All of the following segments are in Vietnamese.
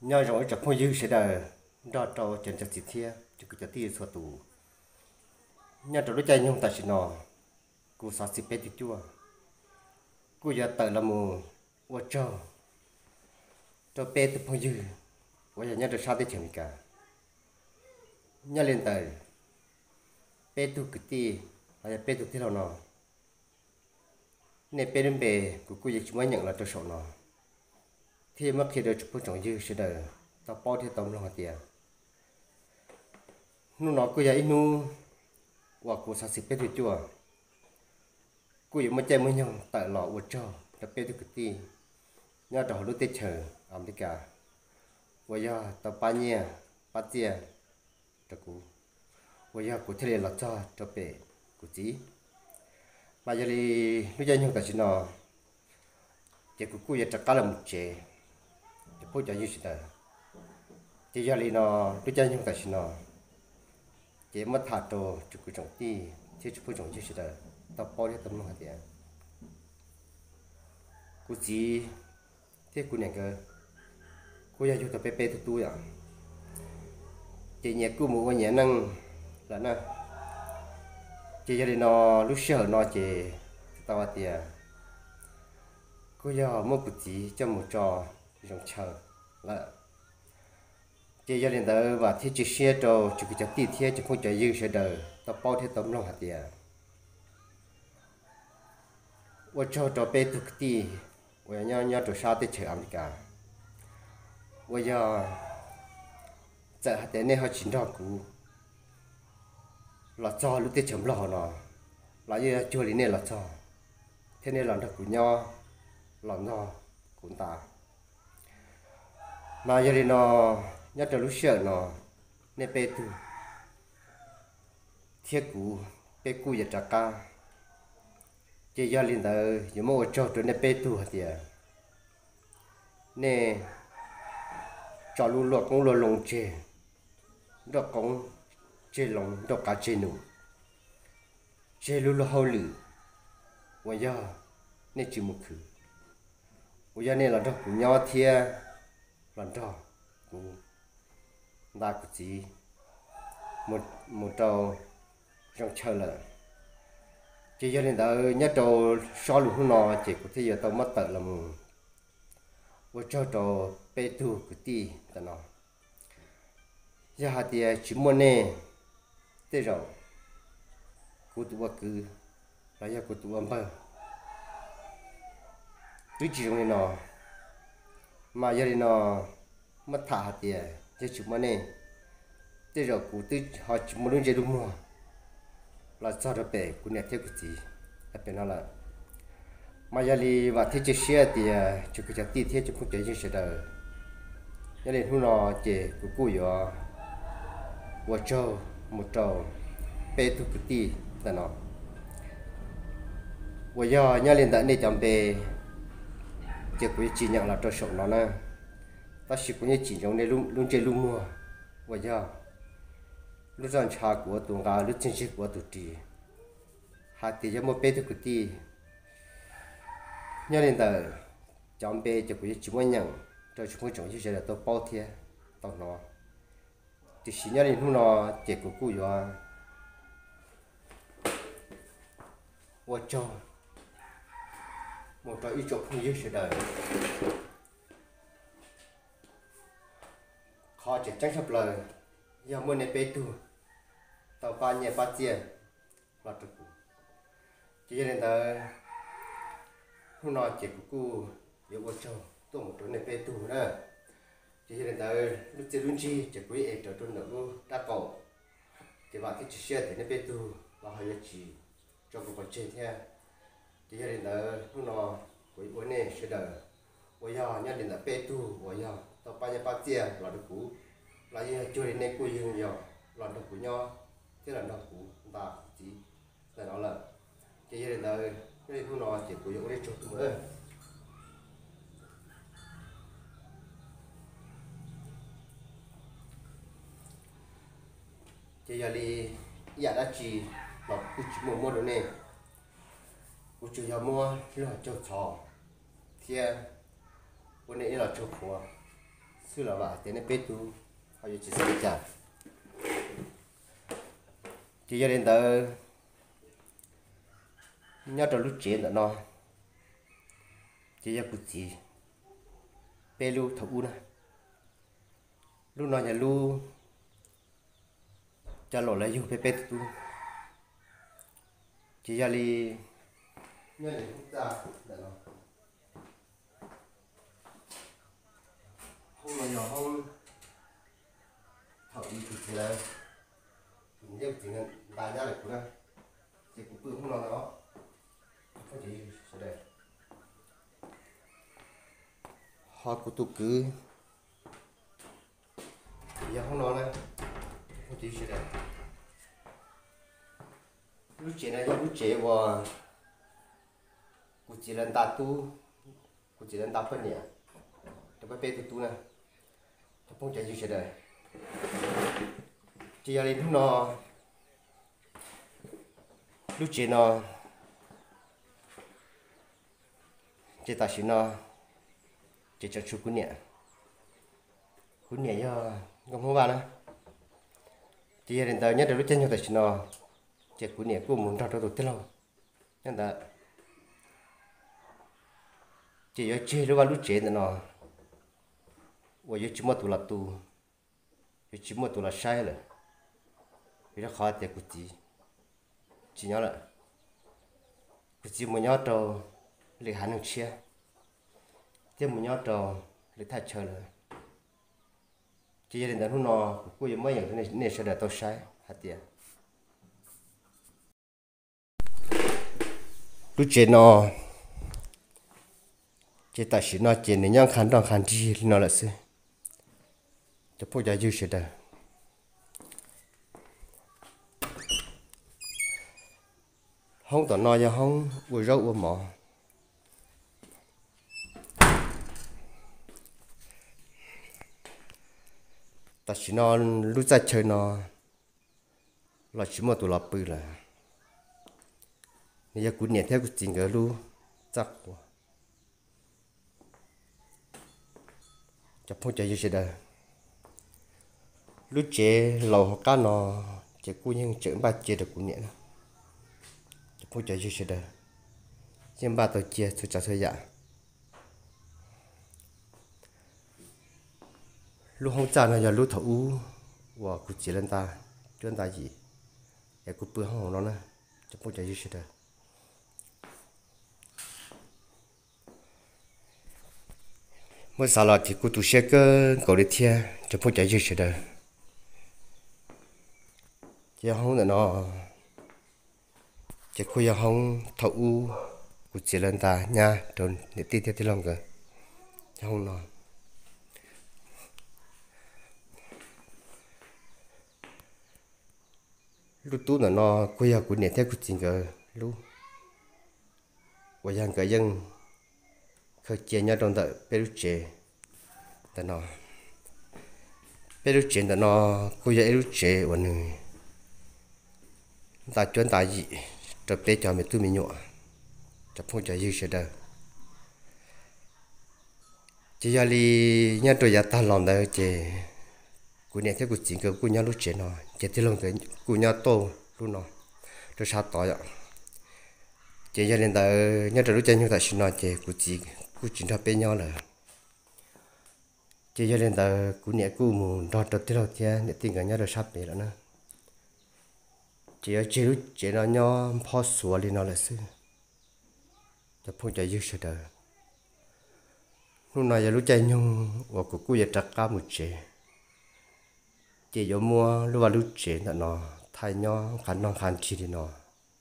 nhớ rồi chắc không dư sẽ đời đó cho chân chắc chỉ thiê chứ cứ chắc tiền số tù nhớ rồi đối chạy nhung ta chỉ nọ cú sát xịt bé thì chua cú giờ tự là mù ô cho bé thì không dư bây giờ nhớ rồi sao để chừng cả nhớ lên tới bé tu cái ti hay bé tu thế nào nọ nên bé đến bé cú giờ chúng mới nhận là cho số nọ thì mất khi đời chụp trong dư sẽ đời tao bao thì tao lòng tiền nu nó cứ vậy nu và cô sát xịt bé thì chua cô giờ mới chạy mới nhung tại lọ uất cho đặc biệt cái tí nhớ trò lúc tết chờ America bây giờ tao ba tia cho cô bây giờ cô thấy là cho bé cô chỉ mà giờ thì lúc chạy nhung tại xin nó chỉ cô giờ chắc cả là một chế chỉ phụ cho như thế chỉ giờ thì nó lúc chạy nhung tại xin nó chỉ mất thà trò chụp cái trọng tí chỉ chụp cái trọng như thế tao bao nhiêu tấm lòng tiền cô chỉ thế cô này cơ cô giờ cho tao bé tụi tôi à chị nhẹ cô mua cái nhẹ năng là nè chị giờ đi nó lúc sợ nó chị tao tiền cô giờ mua cái gì cho một trò trong chờ là chị giờ đi tới và thiết chỉ xe trò chụp cái tí thiết chứ không chạy dư sẽ đời tao bao nhiêu tấm lòng tiền我找别的地，我要做啥的去America，我要在在那好寻找股，老早lúc tết chấm lò nó, là như chỗ này là cho, thế nên là được của nhau, làm nó cũng ta, mà giờ thì nó nhất là lúc sợ nó, nên bé tu, thiết cũ, bé cũ giờ trả ca. Chỉ giờ linh tới những mẫu cho tụi nó bé tu thì nè cho lu lọt cũng lu lồng chè đó cũng chè lồng đó cả chè nụ chè lu hao lử bây giờ nè chỉ một khử bây giờ nè là đó cũng nhau thia là đó cũng đa cái gì một trâu trong chơi là chỉ cho nên tao nhớ trâu so lũ nó chỉ có thể giờ tao mất tận là mù và cho trâu bé tu cái tí tao nó giờ hạt thì chỉ muốn nè thế rồi cô tụi cứ là giờ cô tụi bơ tôi chỉ trong này nó mà giờ thì nó mất thả hạt thì chỉ muốn nè thế rồi cô tôi họ chỉ muốn đứng chơi đúng không là cho nó bé cũng nhận thấy cái gì là bé nó là mà giờ thì và thế chơi xe thì chỉ có chỉ tí thế chỉ không chơi chơi đâu cho nên hôm nọ chỉ của cô yo một trâu bé thu cái tí là nó bây giờ nhớ lên tại đây chọn bé chỉ có chỉ nhận là cho sổ nó nè ta chỉ có chỉ trong đây luôn luôn chơi luôn mua bây giờ lúc rằng cha của tụi ta lúc chính trị của tụi chị hạt thì cho một bé thì cái gì nhớ đến tờ chọn bé cho cái chỉ muốn nhận cho chúng tôi chọn như là tôi bao thiệt tao nó thì chỉ nhớ đến hôm nọ chỉ của cô yo một trò ít chụp không dễ đời khó chỉ tránh sập lời giờ muốn này bé tu tàu ba nhẹ ba chia là được chỉ nên là hôm nọ chỉ của cô yêu ô châu tôi một chỗ này bé tu nữa chỉ nên là lúc chơi luôn chi chỉ quý em trở trong nữa đã cổ thì bạn thích chia thì nó bé tu và họ chỉ cho cô còn chơi theo chỉ nên là hôm nọ quý bữa này sẽ đợi bây giờ nhất định là bé tu bây giờ tàu ba nhẹ ba chia là được cũ là như chơi nên cô dương nhiều lần đầu của nhau thế lần đầu của ta chỉ là nó là cái gì là cái hôm nọ chỉ của dụng đi chụp mới cái giờ đi giờ đã chỉ là cái chỉ mua đồ này cái chỉ giờ mua là cho chó thì bữa nay là cho khóa xưa là vậy thế nên biết tu họ chỉ sẽ chả chỉ cho đến tới nhớ trong lúc chuyện đó nó chỉ cho cụ chỉ bé lu thấu nè lu nó nhà lu cho lộ lại yêu bé tu chỉ cho đi nhớ đến chúng ta đó nó không là nhỏ không thấu đi thì là nhưng chỉ là đại gia lực của nó chỉ cũng bự không nó có gì sẽ đây họ của tụ cứ giờ không nói này có gì sẽ đây lúc trẻ này lúc trẻ và cụ chỉ lên ta tu cụ chỉ lên ta phân nhỉ cho bé bé tu này cho phong chạy gì sẽ đây chỉ là lúc nó lúc trẻ nó chỉ ta xin nó chỉ cho chú cuốn nhẹ cho không có bạn nữa chỉ hiện tại nhất là lúc chân nhau ta xin nó chỉ cuốn nhẹ cũng muốn ra đâu được thế nào nên là chỉ ở chơi lúc lúc trẻ nó và chỉ một tuổi là tu chỉ một tuổi là sai rồi vì nó khó thì chỉ nhớ là chỉ một nhớ trâu lấy hắn được chia chứ một nhớ trâu lấy thay chơi rồi chỉ gia đình đã hôm nọ cô giờ mấy những cái này sẽ để tôi sai hạt tiền lúc chuyện nọ chỉ tại sự nọ chuyện này nhang khán đòn khán chi nó là gì cho phụ gia dư sẽ đây không tao nói cho không vừa rau vừa mỏ ta chỉ nó lúc ra chơi nó là chỉ một tụ lọp bự là bây giờ cún nhẹ theo cún chính cái lu chắc quá chập phong chạy như đây lúc chế lầu cá nó chế cún nhưng chế ba chế được cún nhẹ nó chập phong chạy như đây trên ba tàu chia tôi trả thời gian lúc không trả nó giờ lúc thấu và cụ chỉ lên ta chuyên ta gì để cụ bữa không nó nữa cho bố chạy dưới đây mới sao là thì cụ tụ xe cái cầu đi theo cho bố chạy dưới đây chứ không là nó chỉ cụ giờ không thấu cụ chỉ lên ta nha rồi để tiếp theo lòng cơ chứ không nó lúc tú là nó quay ở của nhà theo của chính cái lúc quay hàng cái dân khởi chế nhau trong đợi peruche là nó peruche là nó quay ở peruche và người ta chuyên ta gì tập để cho mình tu mình nhọ tập phong trào dư sẽ đời chỉ là đi nhà tôi giờ ta làm đấy chứ cụ nhà theo cụ chính cái cụ nhà lúc trẻ nó chỉ theo lòng cái cụ nhà to lúc nó tôi sao tỏi ạ chỉ cho nên là nhà tôi lúc trẻ chúng ta xin nói chỉ cụ chính là bên nhau là chỉ cho nên là cụ nhà cụ muốn đón được theo theo để tìm cái nhà tôi sắp về rồi nữa chỉ ở chỉ lúc trẻ nó nhau phó sủa đi nó là sư cho phong trào dư sự đời lúc nào giờ lúc trẻ nhung và cụ giờ trắc cá một trẻ chỉ có mua lúc vào lúc trẻ nó thay nhau khăn non khăn chi thì nó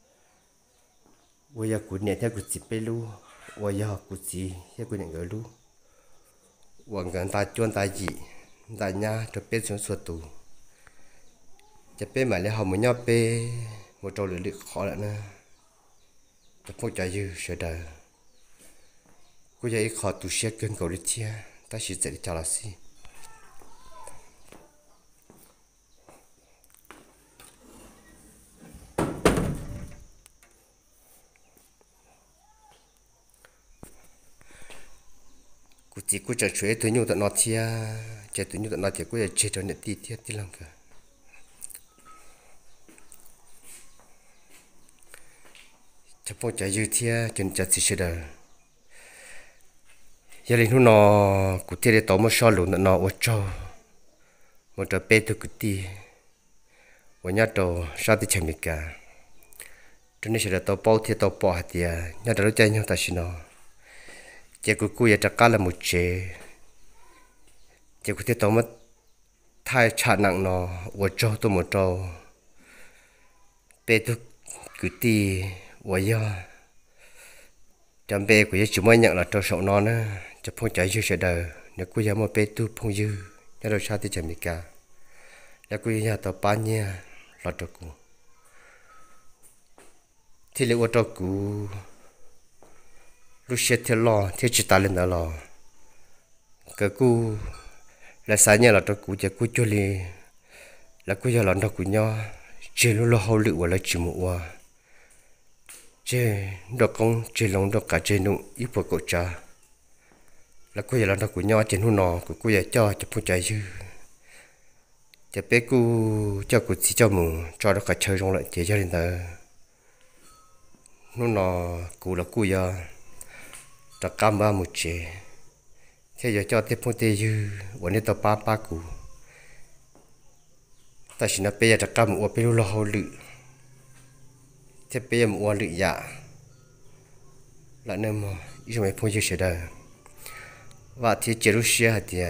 bây giờ cụ nhẹ theo cụ chỉ bê lu bây giờ cụ chỉ theo cụ nhẹ người lu và người ta chuyên ta gì ta nhà cho bê xuống suốt tù cho bê mà lấy họ mới nhau bê một trâu lưỡi khó lại nữa cho phong trào dư sợ đời cụ giờ khó tù xe cơn cầu đi chia ta chỉ dạy cho là gì chỉ cứ chờ chuối tôi nhung tận nó thia chờ tôi nhung tận nó thì cứ chờ cho nhận ti thiết tí lòng cả chấp phong chờ dư thia chân chờ xí đời giờ lên nó cụ thể để tao mới so lụn nó ở cho một trò bé tôi cứ ti và nhát đầu sao thì chẳng biết cả cho nên sẽ là tao bao thì tao bỏ hạt tiền nhát đầu chơi nhau ta xin nó chỉ cứ cúi chắc cả là một chế chỉ có thể tao mất thay trả nặng nó ở cho tôi một trâu bé tôi cứ ti và giờ chăm bé của chỉ mới nhận là trâu sậu nó nữa cho phong chạy dư sẽ đời nếu cứ giờ một bé tôi phong dư nhát đầu sao thì chẳng biết cả là cứ giờ tao bán nha là trâu cụ thì liệu trâu cụ lúc xe theo lo theo chỉ ta lên đó lo cái cụ là sáng nhà là trâu cụ chỉ cụ cho li là cụ giờ là trâu cụ nhau chỉ lúc lo hậu lựu và là chỉ một chỉ đọc công chỉ lòng đọc cả chỉ nụ ít bộ cổ trà là cụ giờ là trâu cụ nhau chỉ nụ nọ cụ giờ cho phong chạy dư chỉ bé cụ cho cụ chỉ cho mù cho nó cả chơi trong lại chỉ cho nên là nó nọ cụ là cụ giờ ta cam ba một chế thế giờ cho tiếp phong tê dưวันนี้tao ba cụ ta chỉ nói bây giờ ta cam một bên lo hậu lự thế bây giờ một lự dạ là nơi mà ít mấy phong dư sẽ đời và thì chế lúc xưa thì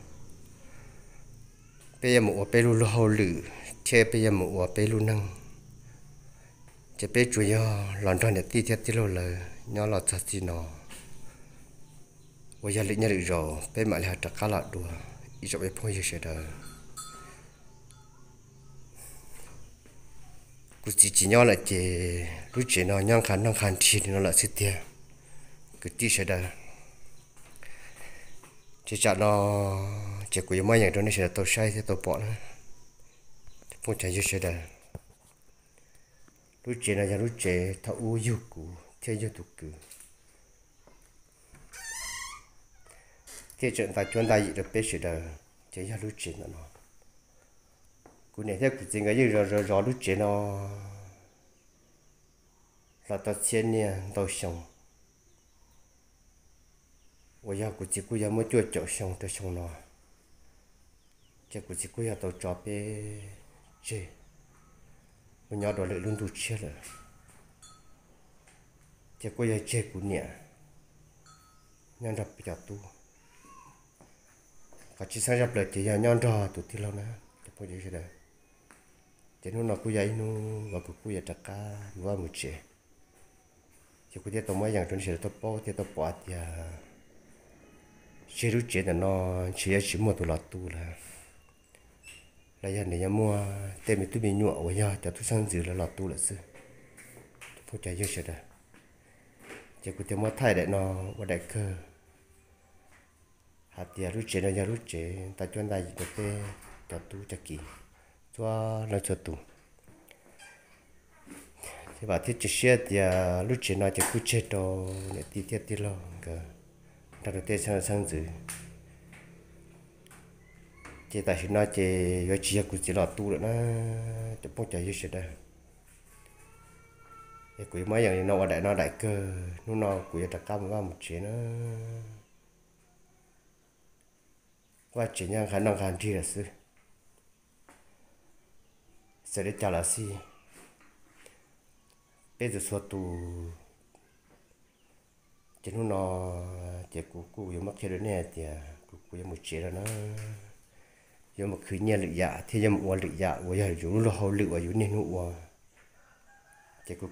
bây giờ một bên lo hậu lự thế bây giờ một bên lo năng chỉ biết chủ yếu làm choអ្នកទីទៀតទីលលើញ៉ាំឡត់ទីណោវាយ៉ាលិញរោពេលមកលះតកាឡាដួអ៊ីចបេផងយេដគូជីញ៉ាំឡចេលុចេណញ៉ាំខាននខានទីណឡសិទាគឺទីសេដជាចាណជាគូយមកយ៉ាងទៅនេះសេតោសៃសេតោប៉ណាផងចាយេសេដlúc chế này lúc chế thao u yêu cũ theo yêu tục cũ theo chuyện ta chuyên đại được biết sự đời chế ra lúc chế nó cũ này theo cái gì cái gì rồi lúc chế nó là ta xem nè tao xong bây giờ cũ chỉ cũ giờ mới chưa chọn xong tới xong nó chế cũ chỉ cũ giờ tao chọn bé chế mình nhớ đó lại luôn tụt chết rồi chỉ có giờ chết của nhẹ nhăn đập bị chặt tu cả chỉ sang đập lại chỉ giờ nhăn đỏ tụt thì lâu nữa chỉ có giờ chết rồi chỉ nó cứ vậy nó và cứ giờ chặt cá và một chế chỉ có giờ tao mới dành cho nó tao bỏ thì tao bỏ thì chế lúc chế là nó chỉ một tụi lọt tu là giờ này mua tem mình tụi mình nhọ ở nhà cho tụi sang dự là lọt tu là sư phong chạy vô sẽ đây chỉ có tem mua thay để nó vào đại cơ hạt tiền rút chế là giờ rút chế ta chuyên đại được cái cho tu cho kỳ cho nó cho tu thì bà thiết chế xe thì rút chế nó chỉ cứ chế đồ để tí tiết tí lo cả ta được tên sang dự chỉ tại vì nó chỉ có chia của chỉ là tu nữa nó chỉ phong chạy như thế này quỷ mấy giờ nó ở đại cơ nó quỷ đặc cam vào một chế nó qua chỉ nhang khả năng hàng chi là sư sẽ để trả là gì bây giờ số tu chỉ nó chỉ cụ dùng mắc chơi đến này thì cụ dùng một chế là nó giờ mà cứ nhà lựa dạ thì giờ mà lựa dạ bây giờ chúng nó hậu lựa chúng nên nó chỉ có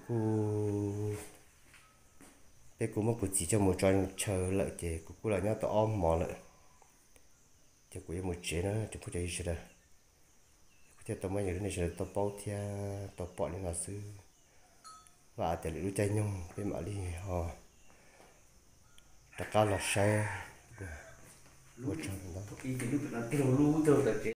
cái mà cứ chỉ cho một tròn chờ lại chỉ cũng là nhớ tao om mỏ lại chỉ có một chế nó chỉ có chơi gì đó thì tao mới nhớ đến này tao bao thia tao bỏ lên là sư và để lựa chơi nhung bên mà đi họ tất cả là sai 我真的。